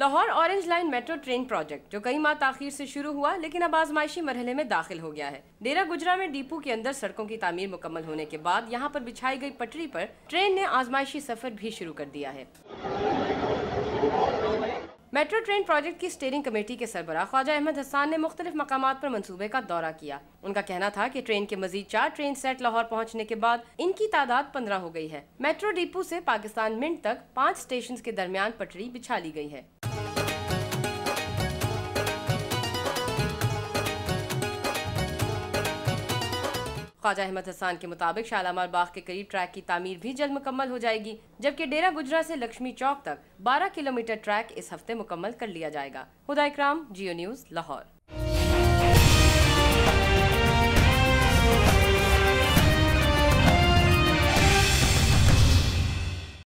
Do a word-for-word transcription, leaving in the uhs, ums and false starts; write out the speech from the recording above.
Lahore orange line metro train project जो कई माह ताखीर से शुरू हुआ लेकिन अब आजमाइशी मरहले में दाखिल हो गया है। डेरा गुजरा में डिपो के अंदर सड़कों की तामीर मुकम्मल होने के बाद यहां पर बिछाई गई पटरी पर ट्रेन ने आजमाइशी सफर भी शुरू कर दिया है। मेट्रो ट्रेन प्रोजेक्ट की स्टीयरिंग कमेटी के सरबराह ख्वाजा अहमद हसन ने मुख्तलिफ मकामात पर मंसूबे का दौरा किया। उनका कहना था कि ट्रेन के मजीद चार ट्रेन सेट लाहौर पहुंचने के बाद इनकी तादाद पंद्रह हो गई है। मेट्रो डिपो से पाकिस्तान मिंट तक पाँच स्टेशन के दरमियान पटरी बिछा ली गई है। ख्वाजा अहमद हसन के मुताबिक शालामार बाग के करीब ट्रैक की तामीर भी जल्द मुकम्मल हो जाएगी, जबकि डेरा गुजरा से लक्ष्मी चौक तक बारह किलोमीटर ट्रैक इस हफ्ते मुकम्मल कर लिया जाएगा। हुदा इकराम, जियो न्यूज़, लाहौर।